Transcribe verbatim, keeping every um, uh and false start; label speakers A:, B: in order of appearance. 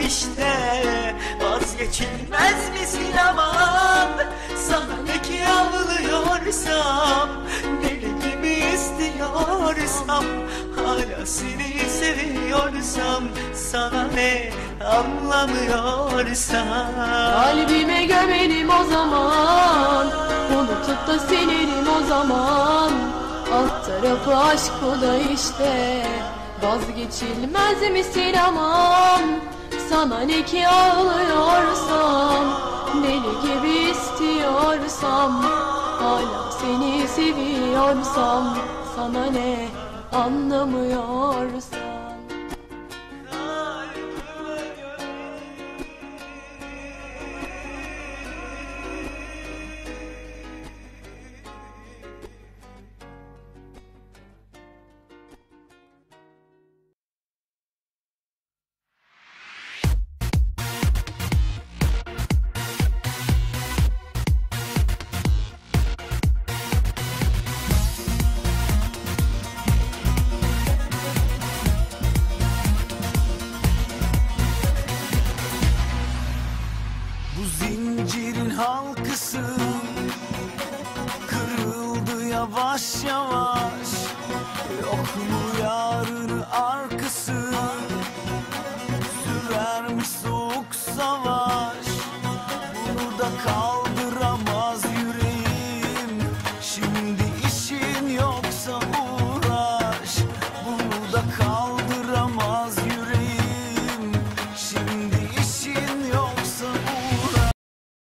A: işte. Vazgeçilmez misin aman? Sana ne ki ağlıyorsam, deli gibi istiyorsam, hala seni seviyorsam, sana ne anlamıyorsam.
B: Kalbime gömerim o zaman, unutup da silerim o zaman. Alt tarafı aşk o da işte. Vazgeçilmez misin aman? Sana ne ki ağlıyorsam, deli gibi istiyorsam, hala seni seviyorsam, sana ne anlamıyorsam.
A: Zincirin halkası kırıldı yavaş yavaş. Yok mu yarını arkası, sürermiş soğuk savaş.